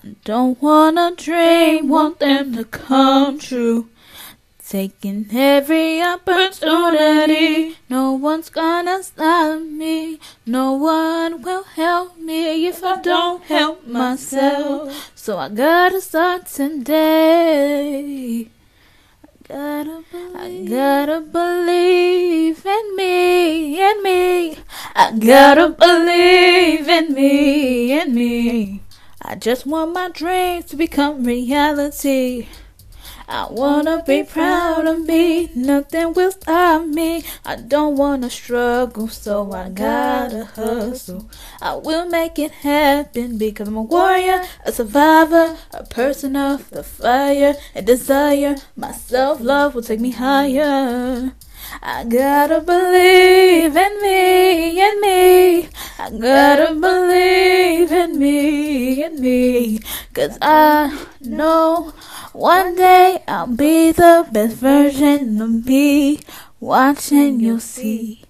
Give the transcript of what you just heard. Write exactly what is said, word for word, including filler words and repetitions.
Don't wanna dream, want them to come true. Taking every opportunity. No one's gonna stop me. No one will help me if I don't help myself. So I gotta start today. Gotta believe. I gotta believe in me, in me. I gotta believe in me, in me. I just want my dreams to become reality. I wanna be proud of me, nothing will stop me. I don't wanna struggle, so I gotta hustle. I will make it happen because I'm a warrior, a survivor, a person of the fire, a desire. My self-love will take me higher. I gotta believe in me, in me. I gotta believe in me, in me. Cause I know one day I'll be the best version of me. Watching, you'll see.